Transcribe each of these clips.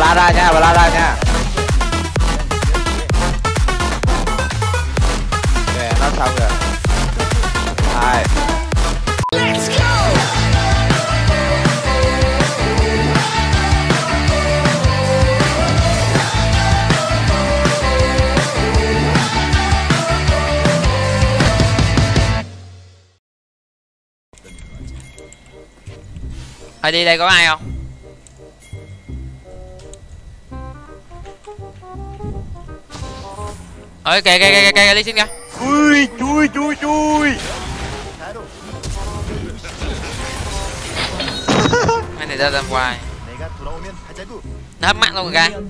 la ra nha, bà la ra nha. Kìa, nó xong rồi. 2. Đi đây có ai không? Ơi kìa Lee Sin kìa. Chui. Mấy này ra hoài. Nó hấp mắt luôn kìa.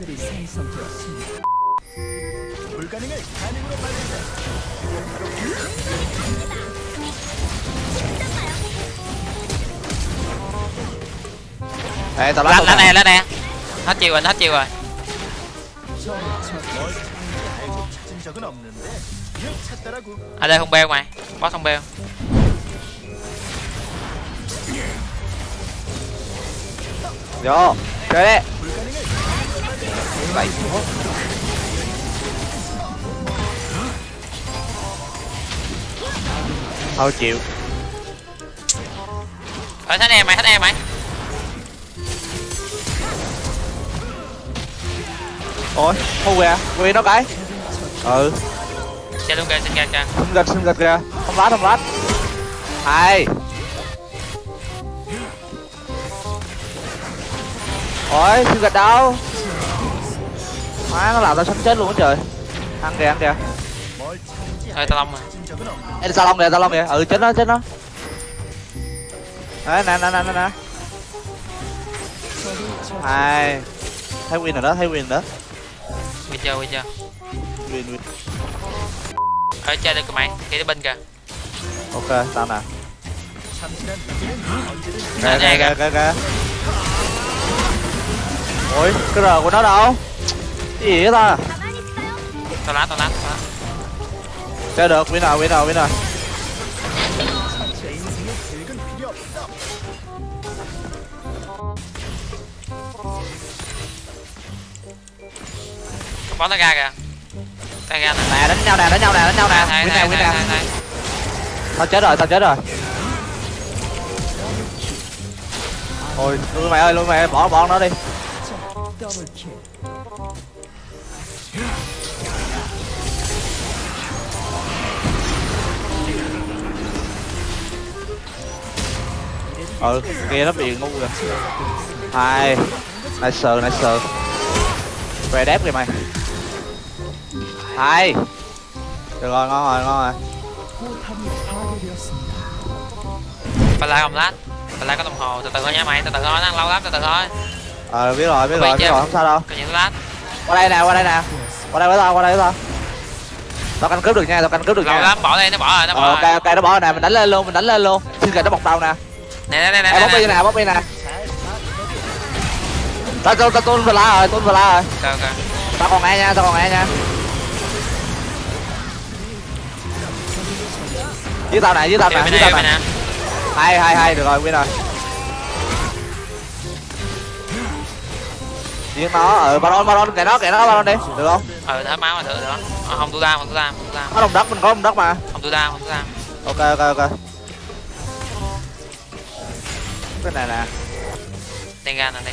Ê, tao lát nè. Hết chiều rồi. Ở đây không beo mày. Boss không beo. Vô, chơi đi. Thôi chịu. Hết em mày. Ôi, hù kìa, quên nó cái. Ừ. Chơi luôn kìa, xin kìa. Xin gật kìa. Không lát. 2. Ôi, xin gật đâu. Má, nó làm tao sắp chết luôn á trời. Ăn kìa. Thôi tao long rồi. Ê, sao long kìa. Ừ, chết nó. Đấy, nè. 2. Thấy win rồi đó. Win chưa. Win. Ở chơi được mày, cái bên kìa. Ok, tao nè. Kìa. Ôi, cái R của nó đâu? Cái gì vậy ta? Tao lát. Chơi được, win rồi. Bó nó ra kìa. Tay ra nè. Đánh nhau nè. Win nè. Tao chết rồi. Ôi, lui mày ơi, bỏ nó đi. Ừ, kia nó bị ngu rồi. 2. Nice. Về đép kìa mày. 2. Được rồi, ngon rồi. Phải lại không lát. Phải lại có đồng hồ, từ từ thôi nha mày, từ từ thôi, nó lâu lắm, từ từ thôi. Biết rồi, không sao đâu. Còn những lát. Qua đây nè. Qua đây với tao. Tao canh cướp được nha. Lâu lắm, bỏ đây, nó bỏ rồi. Ok, nó bỏ rồi nè, mình đánh lên luôn. Xin kìa, nó bọc đầu nè. Nè. Bóc đi nè. Tao tuôn vừa lá rồi. Ok. Tao còn nghe nha. Với tao nè. 2, được rồi, win rồi. Giết nó, Baron kệ nó Baron đi, được không? Thả máu mà được đó. Không tôi đam. Có đồng đất, mình có đồng đất mà. Không tôi đam. Ok. Cái này nè. Tay ra nè.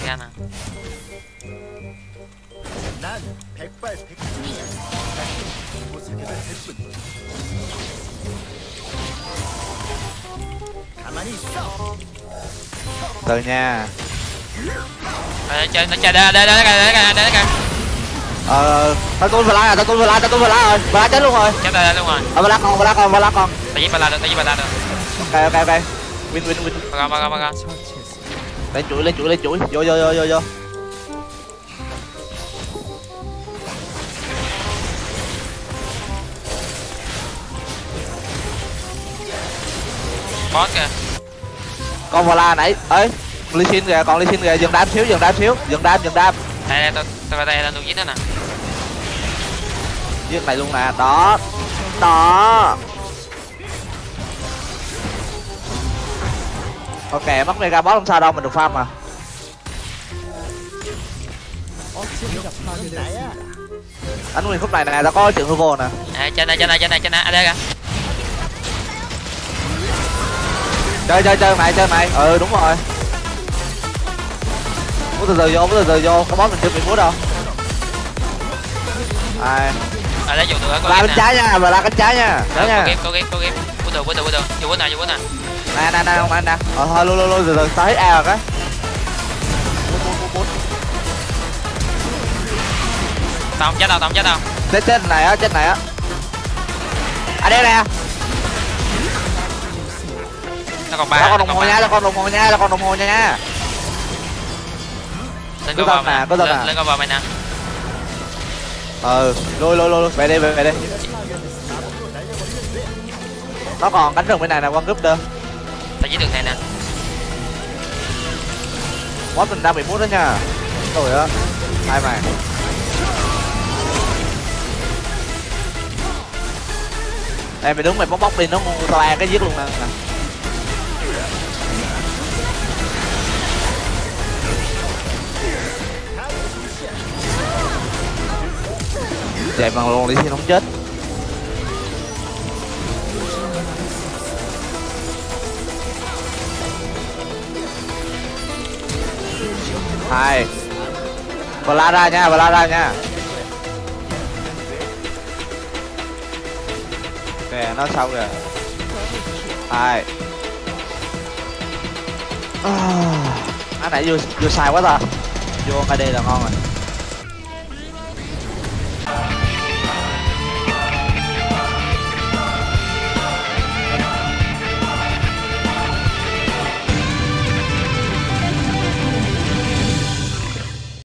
Từ nha. Nó chơi đây kìa. Tao tuôn vừa lá rồi. Vừa chết luôn rồi. Chết đây luôn rồi. Vừa lá con. Tao giết bà la được. Ok. Win. Bà con. Lên chuỗi. Vô. Boss kìa. Con Vala nãy ấy. Lee Sin kìa, dừng đam xíu. Dừng đam. Đây tao nuôi giết nó nè. Giết này luôn nè. Đó. Ok, mất mega boss không sao đâu, mình được farm mà. Đánh nguyên khúc này nè, tao có chuyện hư vô nè. À, trên này ở đây kìa. Chơi mày. Ừ đúng rồi. Muốn từ từ vô, có boss mình chưa bị múa đâu. Ai. Ở đây dùng được La cánh trái nha, và la cánh trái nha. Đấy nha. Có game. Vô từ. Vô bữa nè. Nè, không anh nè. Thôi luôn từ tao hết A rồi cái. Tao không chết đâu. Chết này á. À đây nè. Nó còn 3. Cho con đồng hồ nha. Lên con vào mày nè. Lôi về đây. Nó còn cánh rừng bên này nè, con cúp đơn. Tao dưới đường này nè. Boss mình đang bị mút đó nha. Rồi á. Hai mày. Ê mày đứng mày bóc đi, nó ngu tao cái giết luôn nè. Chạy bằng luôn đi xin không chết. Hai. Bla ra nha. Kìa nó sau kìa. Hai. Cái này vô sai quá ta. Vô ngay đây là ngon rồi.